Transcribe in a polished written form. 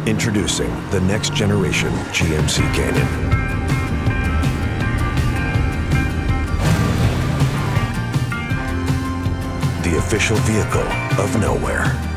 Introducing the next generation GMC Canyon. The official vehicle of nowhere.